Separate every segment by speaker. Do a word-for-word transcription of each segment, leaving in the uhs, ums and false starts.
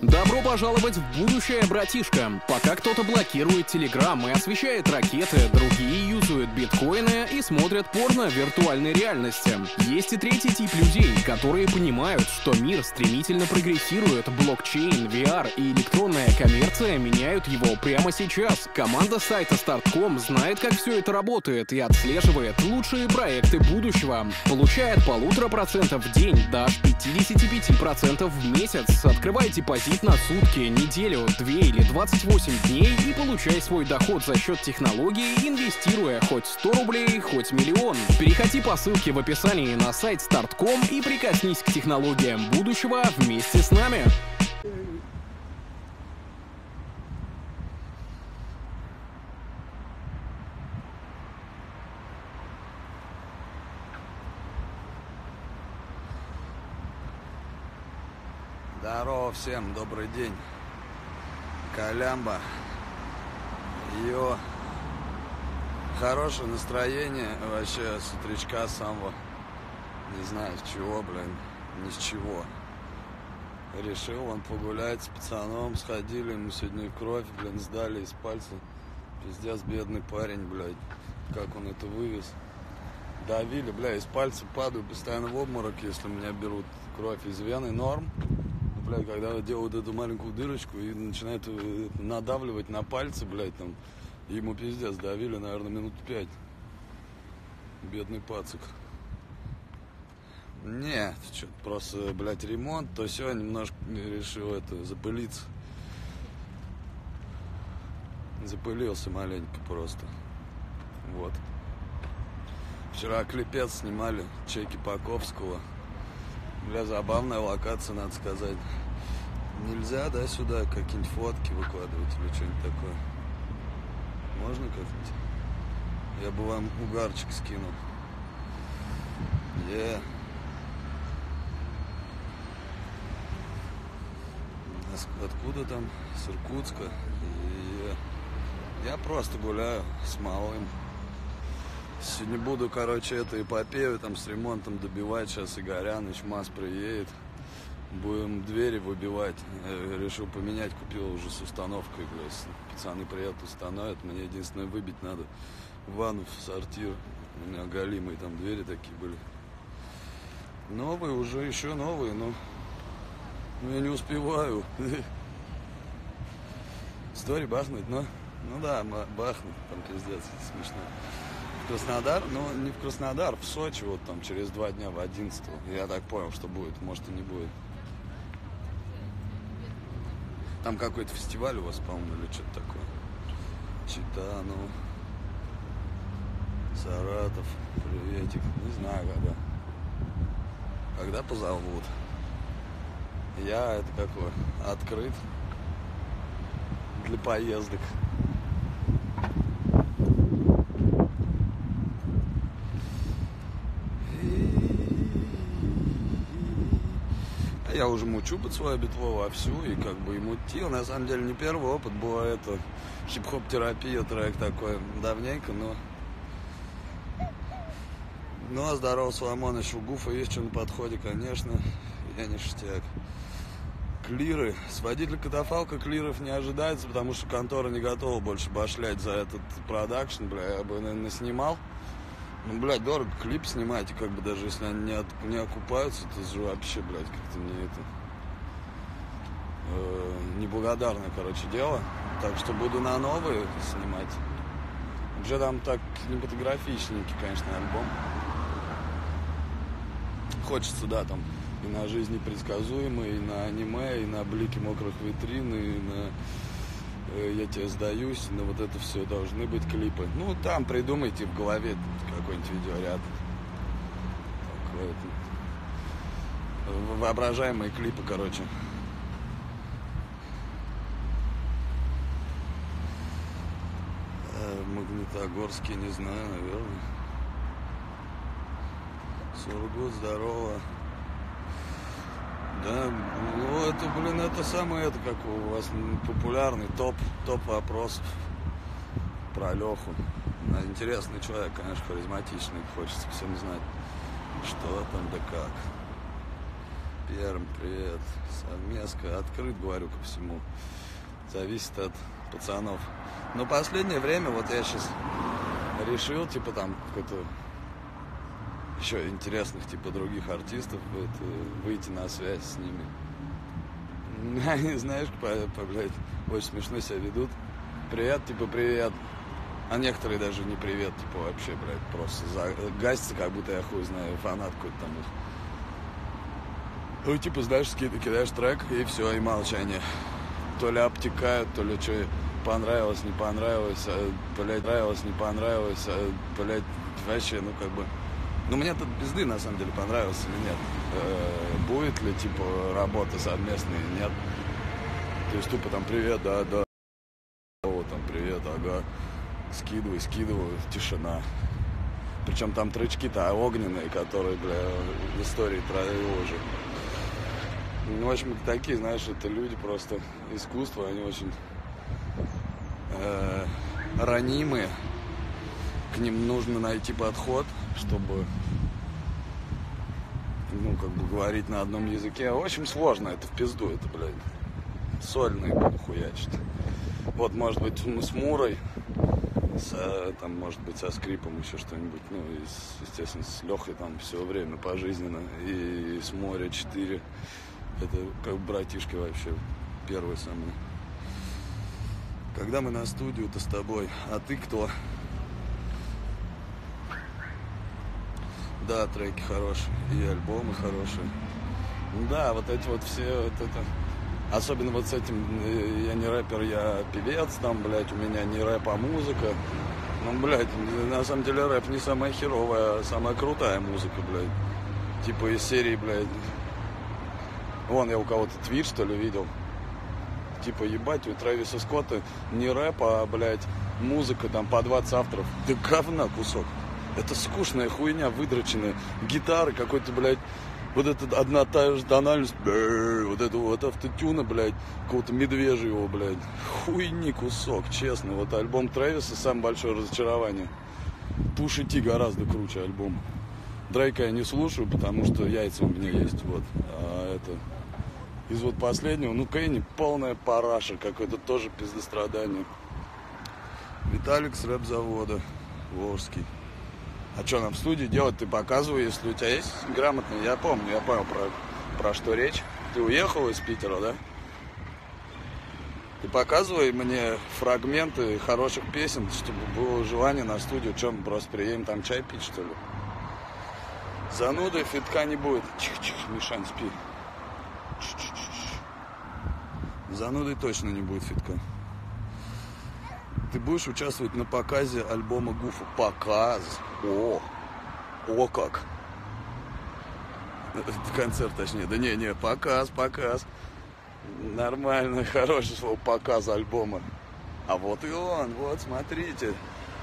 Speaker 1: Добро пожаловать в будущее, братишка. Пока кто-то блокирует Телеграм и освещает ракеты, другие юзают биткоины и смотрят порно в виртуальной реальности. Есть и третий тип людей, которые понимают, что мир стремительно прогрессирует, блокчейн, ви ар и электронная коммерция меняют его прямо сейчас. Команда сайта старт точка ком знает, как все это работает и отслеживает лучшие проекты будущего. Получая от полутора процентов в день до пятидесяти пяти процентов в месяц. Открывай депозит на сутки, неделю, две или двадцать восемь дней и получай свой доход за счет технологий, инвестируя хоть сто рублей, хоть миллион. Переходи по ссылке в описании на сайт старт точка ком и прикоснись к технологиям будущего вместе с нами.
Speaker 2: Здорово всем, добрый день. Колямба. Йо. Хорошее настроение вообще с утречка самого. Не знаю с чего, блин. Ни с чего. Решил он погулять с пацаном. Сходили, ему сегодня кровь, блин, сдали из пальца. Пиздец, бедный парень, блядь. Как он это вывез. Давили, бля, из пальца падаю постоянно в обморок, если меня берут кровь из вены. Норм. Блядь, когда делают эту маленькую дырочку и начинают надавливать на пальцы, блядь, там, ему пиздец, давили, наверное, минут пять. Бедный пацик. Нет, что-то просто, блядь, ремонт, то все, немножко решил это, запылиться. Запылился маленько просто. Вот. Вчера клипец снимали, чеки Паковского. Бля, забавная локация, надо сказать. Нельзя, да, сюда какие-нибудь фотки выкладывать или что-нибудь такое? Можно как-нибудь? Я бы вам угарчик скинул. Е. Откуда там? С Иркутска. Е. Я просто гуляю с малым. Сегодня буду, короче, это эпопею там с ремонтом добивать. Сейчас Игоряныч МАЗ приедет. Будем двери выбивать. Я решил поменять, купил уже с установкой, блядь. Пацаны приедут, установят. Мне единственное выбить надо ванну в сортир. У меня голимые там двери такие были. Новые уже, еще новые, но, но я не успеваю. Стори бахнуть, но... Ну да, бахнуть, там пиздец, смешно. Краснодар, но не в Краснодар, в Сочи, вот там через два дня, в одиннадцатого. Я так понял, что будет, может и не будет. Там какой-то фестиваль у вас, по-моему, или что-то такое. Чита, ну, Саратов, приветик, не знаю когда. Когда позовут. Я, это какой, открыт для поездок. Я уже мучу под свою битло вовсю и как бы и мутил. На самом деле не первый опыт был, это хип-хоп терапия, трек такой давненько, но... Ну, здорово, Соломоныч, у Гуфа есть что на подходе, конечно, я не ништяк. Клиры. С водителя катафалка клиров не ожидается, потому что контора не готова больше башлять за этот продакшн, бля, я бы, наверное, снимал. Ну, блядь, дорого клип снимать, и как бы даже если они не, от, не окупаются, это же вообще, блядь, как-то не это... Э, неблагодарное, короче, дело. Так что буду на новые снимать. Уже там так кинематографичненький, конечно, альбом. Хочется, да, там и на жизнь непредсказуемой, и на аниме, и на блики мокрых витрин, и на... Я тебе сдаюсь, но вот это все должны быть клипы. Ну, там придумайте в голове какой-нибудь видеоряд. Такой, воображаемые клипы, короче. Магнитогорский, не знаю, наверное. Сургут, здорово. Да, ну это, блин, это самое, это как у вас популярный топ, топ вопросов про Леху. Интересный человек, конечно, харизматичный, хочется всем знать, что там да как. Перм, привет. Совместка. Открыт, говорю, ко всему. Зависит от пацанов. Но последнее время, вот я сейчас решил, типа, там, какой-то еще интересных, типа, других артистов это, выйти на связь с ними. Они, знаешь, по, по, блядь, очень смешно себя ведут. Привет, типа, привет. А некоторые даже не привет, типа, вообще, блядь, просто загасятся, как будто я хуй знаю, фанат какой-то там их. Ну, типа, знаешь, кидаешь трек, и все, и молчание. То ли обтекают, то ли что, понравилось, не понравилось, а, блядь, нравилось, не понравилось, а, блядь, вообще, ну, как бы... Ну, мне тут пизды, на самом деле, понравилось или нет. Э, будет ли, типа, работа совместная, нет. То есть, тупо там, привет, да, да. О, там, привет, ага. Скидывай, скидываю, тишина. Причем там тречки-то огненные, которые, бля, в истории травил уже. Ну, в общем, такие, знаешь, это люди просто искусства, они очень э, ранимые. К ним нужно найти подход, чтобы, ну, как бы говорить на одном языке. Очень сложно, это в пизду, это, блядь, сольные хуячат. Вот, может быть, мы с Мурой, с, там, может быть, со Скрипом еще что-нибудь, ну, и, с, естественно, с Лехой там все время пожизненно, и, и с Моря четыре. Это как братишки вообще, первые самые. Когда мы на студию-то с тобой, а ты кто? Да, треки хорошие, и альбомы хорошие. Да, вот эти вот все, вот это... Особенно вот с этим, я не рэпер, я певец, там, блядь, у меня не рэп, а музыка. Ну, блядь, на самом деле рэп не самая херовая, а самая крутая музыка, блядь. Типа из серии, блядь... Вон, я у кого-то твит, что ли, видел. Типа, ебать, у Трэвиса Скотта не рэп, а, блядь, музыка, там, по двадцать авторов. Да говна кусок. Это скучная хуйня, выдроченная. Гитары какой-то, блядь, вот эта одна та же тональность, вот это вот автотюна, блядь, какого-то медвежьего, блядь. Хуйни кусок, честно. Вот альбом Трэвиса самое большое разочарование. Пуша Ти гораздо круче альбом. Дрейка я не слушаю, потому что яйца у меня есть, вот. А это... Из вот последнего, ну, Кенни полная параша, какое-то тоже пиздострадание. Виталик с рэп-завода, Волжский. А что нам в студии делать? Ты показывай, если у тебя есть грамотный. Я помню, я понял, про, про что речь. Ты уехал из Питера, да? Ты показывай мне фрагменты хороших песен, чтобы было желание на студию. Что, мы просто приедем там чай пить, что ли? Зануды фитка не будет. Чих-чих, Мишань, спи. Чих-чих-чих. Зануды точно не будет фитка. Ты будешь участвовать на показе альбома Гуфа? Показ. О, о как. Концерт, точнее. Да не, не, показ, показ. Нормально, хорошее слово, показ альбома. А вот и он, вот, смотрите.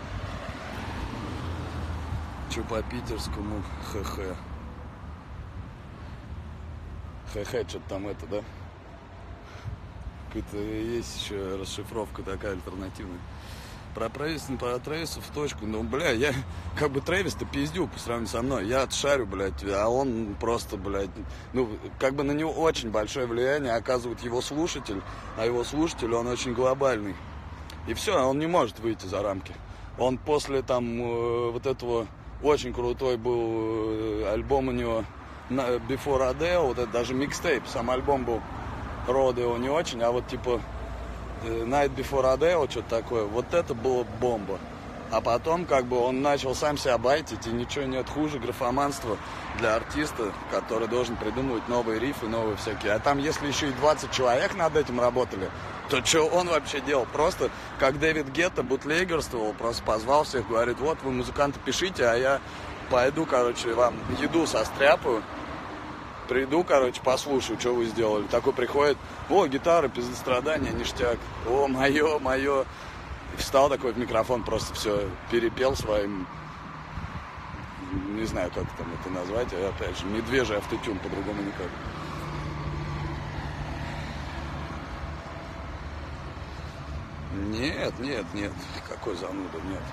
Speaker 2: Че по питерскому? Хэ-хэ. Хэ-хэ, что-то там это, да? Какая-то есть еще расшифровка такая альтернативная. Про Трэвиса, про Трэвиса в точку. Ну, бля, я как бы Трэвис-то пиздюк по сравнению со мной. Я отшарю, блядь, а он просто, блядь, ну, как бы на него очень большое влияние оказывает его слушатель, а его слушатель, он очень глобальный. И все, он не может выйти за рамки. Он после там э, вот этого очень крутой был э, альбом у него Before Adele, вот это даже микстейп, сам альбом был Родео не очень, а вот типа Night Before Adele, что-то такое, вот это было бомба. А потом как бы он начал сам себя байтить, и ничего нет хуже графоманства для артиста, который должен придумывать новые рифы, новые всякие. А там если еще и двадцать человек над этим работали, то что он вообще делал? Просто как Дэвид Гетта бутлегерствовал, просто позвал всех, говорит, вот вы, музыканты, пишите, а я пойду, короче, вам еду состряпаю. Приду, короче, послушаю, что вы сделали. Такой приходит, о, гитара, пиздострадание, ништяк. О, мое, мое. Встал такой в микрофон, просто все перепел своим, не знаю, как там это назвать, а опять же, медвежий автотюн, по-другому никак. Нет, нет, нет, какой зануда, нет.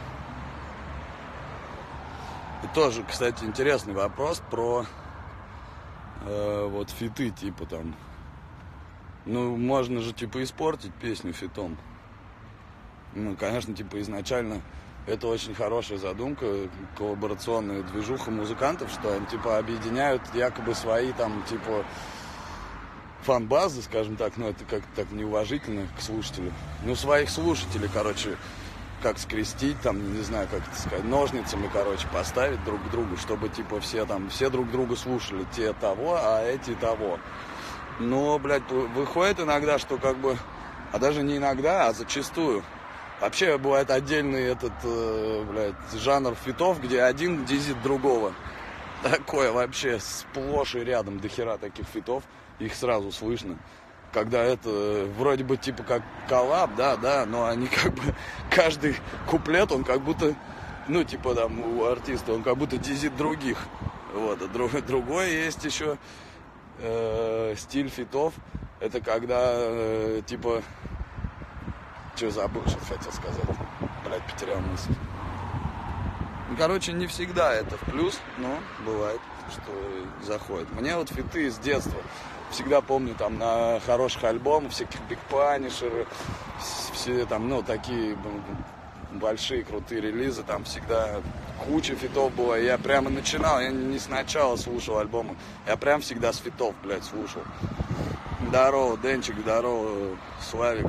Speaker 2: И тоже, кстати, интересный вопрос про... э, вот фиты, типа там. Ну, можно же, типа, испортить песню фитом. Ну, конечно, типа, изначально это очень хорошая задумка, коллаборационная движуха музыкантов, что они, типа, объединяют якобы свои, там, типа, фан-базы, скажем так, но это как-то так неуважительно к слушателю. Ну, своих слушателей, короче, как скрестить, там, не знаю, как это сказать, ножницами, короче, поставить друг к другу, чтобы, типа, все там, все друг друга слушали, те того, а эти того. Но, блядь, выходит иногда, что как бы, а даже не иногда, а зачастую. Вообще бывает отдельный этот, э, блядь, жанр фитов, где один дизит другого. Такое вообще сплошь и рядом дохера таких фитов, их сразу слышно. Когда это вроде бы типа как коллаб, да, да, но они как бы, каждый куплет, он как будто, ну, типа там у артиста, он как будто дизит других. Вот, а друг, другой есть еще э, стиль фитов, это когда, э, типа, что забыл, что хотел сказать, блядь, потерял мысль. Ну, короче, не всегда это в плюс, но бывает, что заходит. Мне вот фиты с детства. Всегда помню там на хороших альбомах, всяких Big Punisher, все там, ну, такие большие крутые релизы, там всегда куча фитов было. Я прямо начинал, я не сначала слушал альбомы, я прям всегда с фитов, блядь, слушал. Здорово, Денчик, здорово, Славик.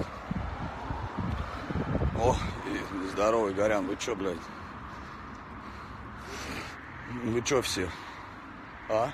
Speaker 2: О, и здорово, Игорян, вы чё, блядь? Вы чё все? А?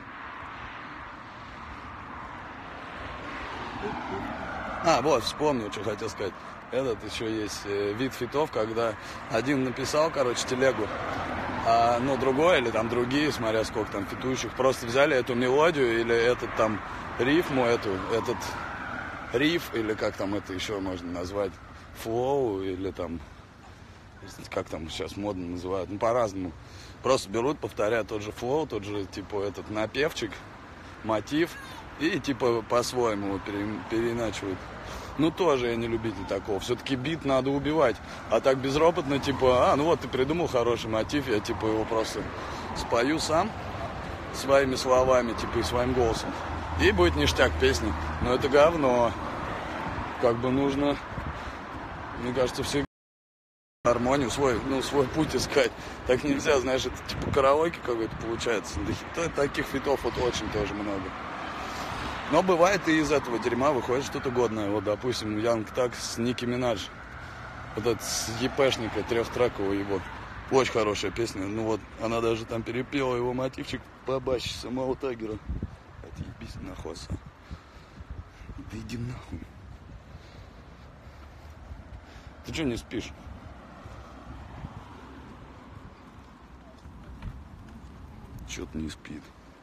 Speaker 2: А, вот, вспомнил, что хотел сказать. Этот еще есть э, вид фитов, когда один написал, короче, телегу, а, ну, другой или там другие, смотря сколько там фитующих, просто взяли эту мелодию или этот там рифму, эту, этот риф, или как там это еще можно назвать, флоу, или там, как там сейчас модно называют, ну, по-разному. Просто берут, повторяют тот же флоу, тот же, типа, этот напевчик, мотив, и, типа, по-своему его пере, переиначивают. Ну, тоже я не любитель такого. Все-таки бит надо убивать. А так безропотно, типа, а, ну вот ты придумал хороший мотив, я, типа, его просто спою сам своими словами, типа, и своим голосом. И будет ништяк песни. Но это говно. Как бы нужно, мне кажется, все гармонию, свой, ну, свой путь искать. Так нельзя, знаешь, это типа караоке какой-то получается. Да, таких фитов вот очень тоже много. Но бывает и из этого дерьма выходит что-то годное. Вот, допустим, Young Thug с Ники Минаж. Вот этот с ЕПшника, трехтрекового его. Очень хорошая песня. Ну вот, она даже там перепела его мотивчик побаще самого Тагера. Отъебись нахуй. Да иди нахуй. Ты что не спишь? Чё-то не спит.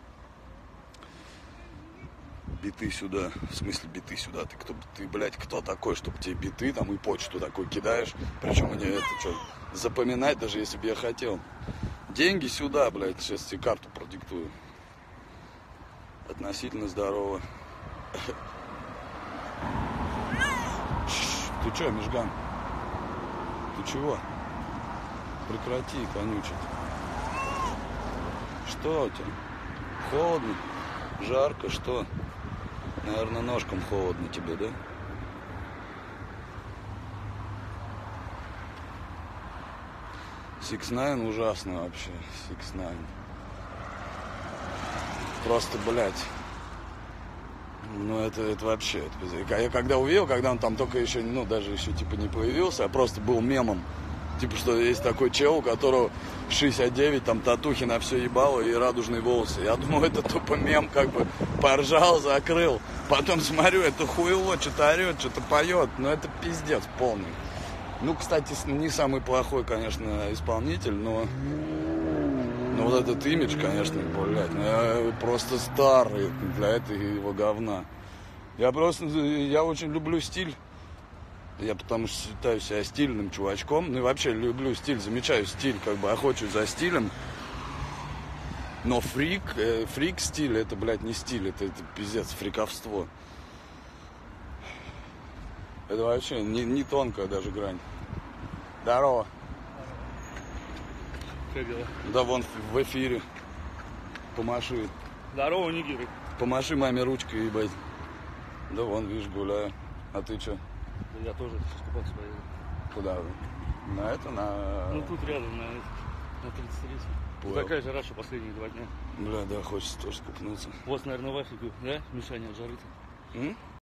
Speaker 2: Биты сюда. В смысле биты сюда? Ты кто, ты, блядь, кто такой, чтобы тебе биты там и почту такой кидаешь? Причем мне это что, запоминать, даже если бы я хотел. Деньги сюда, блядь. Сейчас тебе карту продиктую. Относительно здорово. Ты чё, Мижган? Ты чего? Прекрати конючить. Что у тебя? Холодно? Жарко? Что? Наверное, ножкам холодно тебе, да? Six Nine ужасно вообще. Six Nine. Просто, блядь. Ну, это, это вообще... Это, я когда увидел, когда он там только еще, ну, даже еще, типа, не появился, а просто был мемом. Типа, что есть такой чел, у которого шестьдесят девять, там, татухи на все ебало и радужные волосы. Я думал, это тупо мем, как бы, поржал, закрыл. Потом смотрю, это хуйло, что-то орет, что-то поет. Ну, это пиздец полный. Ну, кстати, не самый плохой, конечно, исполнитель, но... Ну, вот этот имидж, конечно, блядь, просто старый для этого его говна. Я просто, я очень люблю стиль. Я потому что считаю себя стильным чувачком. Ну и вообще люблю стиль, замечаю стиль, как бы охочусь за стилем. Но фрик, э, фрик стиль, это, блядь, не стиль, это, это пиздец, фриковство. Это вообще не, не тонкая даже грань. Здорово.
Speaker 3: Как дела?
Speaker 2: Да вон в эфире. Помаши.
Speaker 3: Здорово, нигеры.
Speaker 2: Помаши маме ручкой, ебать. Да вон, видишь, гуляю. А ты чё?
Speaker 3: Да я тоже сейчас купаться поеду.
Speaker 2: Куда вы? На это, на...
Speaker 3: Ну тут рядом, на, на тридцать три.
Speaker 2: Понял.
Speaker 3: Такая жара, что последние два дня.
Speaker 2: Бля, да, хочется тоже купнуться.
Speaker 3: У вас, наверное, в Африке, да, Мишаня от жары-то?
Speaker 2: М?